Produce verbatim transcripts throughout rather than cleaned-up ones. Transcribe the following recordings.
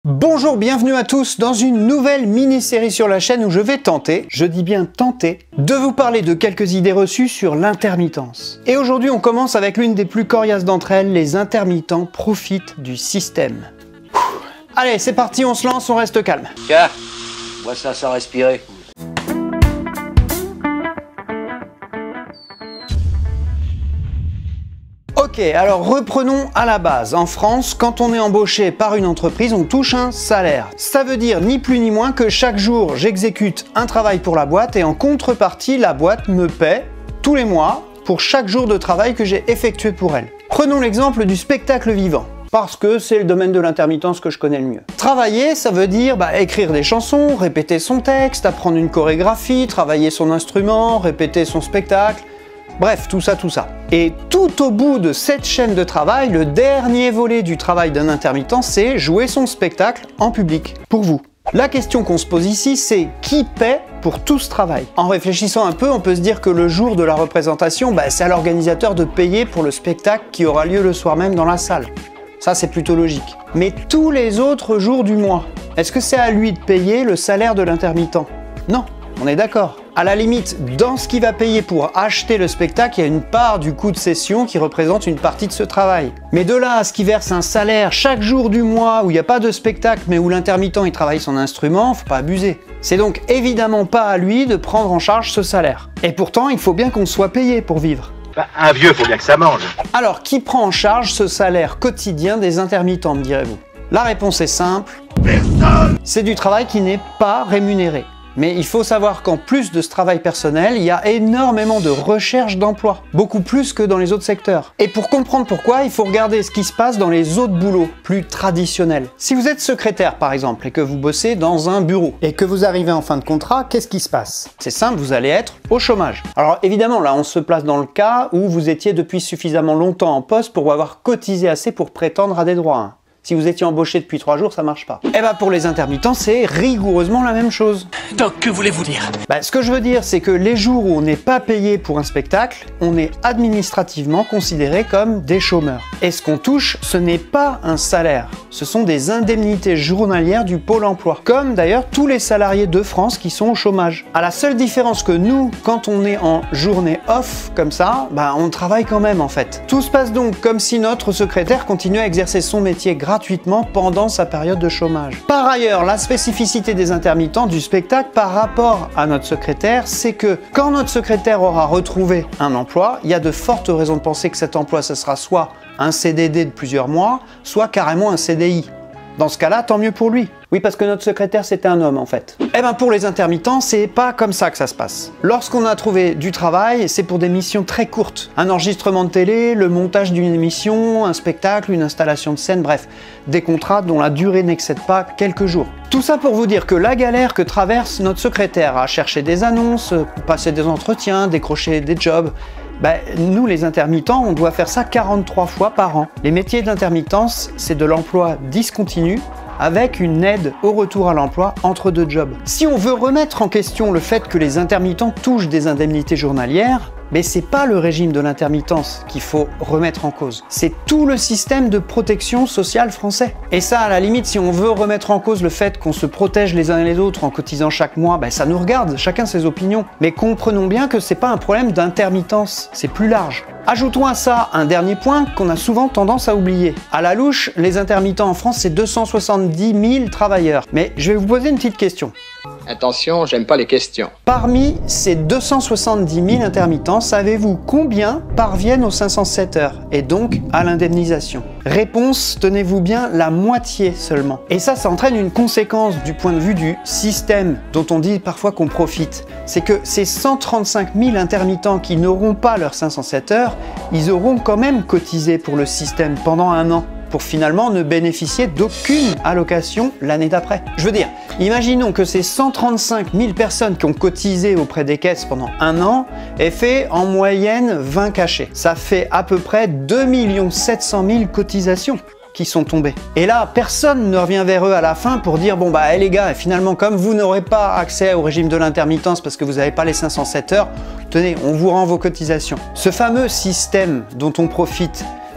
Bonjour, bienvenue à tous dans une nouvelle mini-série sur la chaîne où je vais tenter, je dis bien tenter, de vous parler de quelques idées reçues sur l'intermittence. Et aujourd'hui on commence avec l'une des plus coriaces d'entre elles, les intermittents profitent du système. Allez, c'est parti, on se lance, on reste calme. Tiens, vois ça sans respirer. Ok, alors reprenons à la base. En France, quand on est embauché par une entreprise, on touche un salaire. Ça veut dire ni plus ni moins que chaque jour, j'exécute un travail pour la boîte et en contrepartie, la boîte me paie tous les mois pour chaque jour de travail que j'ai effectué pour elle. Prenons l'exemple du spectacle vivant, parce que c'est le domaine de l'intermittence que je connais le mieux. Travailler, ça veut dire bah, écrire des chansons, répéter son texte, apprendre une chorégraphie, travailler son instrument, répéter son spectacle. Bref, tout ça, tout ça. Et tout au bout de cette chaîne de travail, le dernier volet du travail d'un intermittent, c'est jouer son spectacle en public, pour vous. La question qu'on se pose ici, c'est qui paie pour tout ce travail? En réfléchissant un peu, on peut se dire que le jour de la représentation, bah, c'est à l'organisateur de payer pour le spectacle qui aura lieu le soir même dans la salle. Ça, c'est plutôt logique. Mais tous les autres jours du mois, est-ce que c'est à lui de payer le salaire de l'intermittent? Non, on est d'accord. À la limite, dans ce qu'il va payer pour acheter le spectacle, il y a une part du coût de session qui représente une partie de ce travail. Mais de là à ce qu'il verse un salaire chaque jour du mois où il n'y a pas de spectacle mais où l'intermittent il travaille son instrument, faut pas abuser. C'est donc évidemment pas à lui de prendre en charge ce salaire. Et pourtant, il faut bien qu'on soit payé pour vivre. Bah, un vieux, faut bien que ça mange. Alors, qui prend en charge ce salaire quotidien des intermittents, me direz-vous? La réponse est simple. Personne! C'est du travail qui n'est pas rémunéré. Mais il faut savoir qu'en plus de ce travail personnel, il y a énormément de recherche d'emploi, beaucoup plus que dans les autres secteurs. Et pour comprendre pourquoi, il faut regarder ce qui se passe dans les autres boulots, plus traditionnels. Si vous êtes secrétaire par exemple, et que vous bossez dans un bureau, et que vous arrivez en fin de contrat, qu'est-ce qui se passe? C'est simple, vous allez être au chômage. Alors évidemment, là on se place dans le cas où vous étiez depuis suffisamment longtemps en poste pour avoir cotisé assez pour prétendre à des droits. Hein. Si vous étiez embauché depuis trois jours, ça marche pas. Et bah pour les intermittents, c'est rigoureusement la même chose. Donc que voulez-vous dire? Bah ce que je veux dire, c'est que les jours où on n'est pas payé pour un spectacle, on est administrativement considéré comme des chômeurs. Et ce qu'on touche, ce n'est pas un salaire, ce sont des indemnités journalières du Pôle emploi. Comme d'ailleurs tous les salariés de France qui sont au chômage. À la seule différence que nous, quand on est en journée off, comme ça, bah on travaille quand même en fait. Tout se passe donc comme si notre secrétaire continuait à exercer son métier gratuitement gratuitement pendant sa période de chômage. Par ailleurs, la spécificité des intermittents du spectacle par rapport à notre secrétaire, c'est que quand notre secrétaire aura retrouvé un emploi, il y a de fortes raisons de penser que cet emploi, ce sera soit un C D D de plusieurs mois, soit carrément un C D I. Dans ce cas-là, tant mieux pour lui. Oui, parce que notre secrétaire, c'était un homme, en fait. Eh ben, pour les intermittents, c'est pas comme ça que ça se passe. Lorsqu'on a trouvé du travail, c'est pour des missions très courtes. Un enregistrement de télé, le montage d'une émission, un spectacle, une installation de scène, bref, des contrats dont la durée n'excède pas quelques jours. Tout ça pour vous dire que la galère que traverse notre secrétaire à chercher des annonces, passer des entretiens, décrocher des jobs, ben, nous les intermittents, on doit faire ça quarante-trois fois par an. Les métiers d'intermittence, c'est de l'emploi discontinu avec une aide au retour à l'emploi entre deux jobs. Si on veut remettre en question le fait que les intermittents touchent des indemnités journalières, mais c'est pas le régime de l'intermittence qu'il faut remettre en cause. C'est tout le système de protection sociale français. Et ça, à la limite, si on veut remettre en cause le fait qu'on se protège les uns et les autres en cotisant chaque mois, ben ça nous regarde, chacun ses opinions. Mais comprenons bien que c'est pas un problème d'intermittence, c'est plus large. Ajoutons à ça un dernier point qu'on a souvent tendance à oublier. À la louche, les intermittents en France, c'est deux cent soixante-dix mille travailleurs. Mais je vais vous poser une petite question. Attention, j'aime pas les questions. Parmi ces deux cent soixante-dix mille intermittents, savez-vous combien parviennent aux cinq cent sept heures et donc à l'indemnisation? Réponse, tenez-vous bien, la moitié seulement. Et ça, ça entraîne une conséquence du point de vue du système dont on dit parfois qu'on profite. C'est que ces cent trente-cinq mille intermittents qui n'auront pas leurs cinq cent sept heures, ils auront quand même cotisé pour le système pendant un an, pour finalement ne bénéficier d'aucune allocation l'année d'après. Je veux dire, imaginons que ces cent trente-cinq mille personnes qui ont cotisé auprès des caisses pendant un an aient fait en moyenne vingt cachets. Ça fait à peu près deux millions sept cent mille cotisations qui sont tombées. Et là, personne ne revient vers eux à la fin pour dire « Bon bah hey, les gars, finalement comme vous n'aurez pas accès au régime de l'intermittence parce que vous n'avez pas les cinq cent sept heures, tenez, on vous rend vos cotisations. » Ce fameux système dont on profite,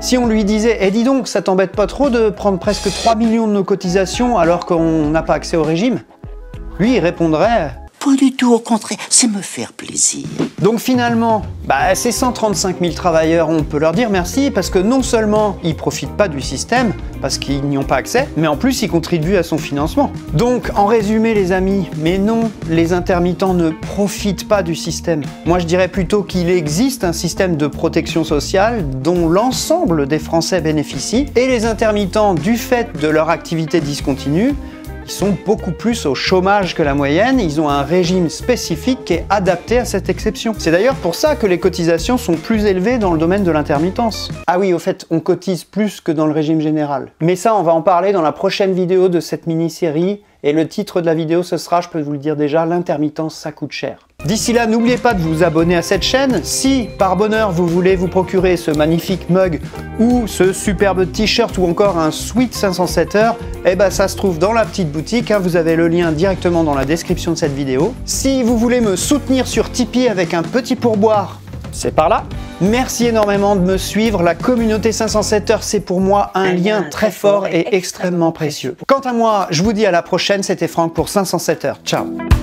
Si on lui disait « Eh dis donc, ça t'embête pas trop de prendre presque trois millions de nos cotisations alors qu'on n'a pas accès au régime ?» Lui, il répondrait « Pas du tout, au contraire, c'est me faire plaisir. » Donc finalement, bah, ces cent trente-cinq mille travailleurs, on peut leur dire merci parce que non seulement ils profitent pas du système, parce qu'ils n'y ont pas accès, mais en plus ils contribuent à son financement. Donc en résumé les amis, mais non, les intermittents ne profitent pas du système. Moi je dirais plutôt qu'il existe un système de protection sociale dont l'ensemble des Français bénéficient, et les intermittents, du fait de leur activité discontinue, ils sont beaucoup plus au chômage que la moyenne, ils ont un régime spécifique qui est adapté à cette exception. C'est d'ailleurs pour ça que les cotisations sont plus élevées dans le domaine de l'intermittence. Ah oui, au fait, on cotise plus que dans le régime général. Mais ça, on va en parler dans la prochaine vidéo de cette mini-série, et le titre de la vidéo, ce sera, je peux vous le dire déjà, l'intermittence, ça coûte cher. D'ici là, n'oubliez pas de vous abonner à cette chaîne. Si, par bonheur, vous voulez vous procurer ce magnifique mug ou ce superbe t-shirt ou encore un sweat cinq cent sept heures, eh ben ça se trouve dans la petite boutique, hein, vous avez le lien directement dans la description de cette vidéo. Si vous voulez me soutenir sur Tipeee avec un petit pourboire, c'est par là. Merci énormément de me suivre, la communauté cinq cent sept heures, c'est pour moi un lien très fort et extrêmement précieux. Quant à moi, je vous dis à la prochaine, c'était Franck pour cinq cent sept heures. Ciao.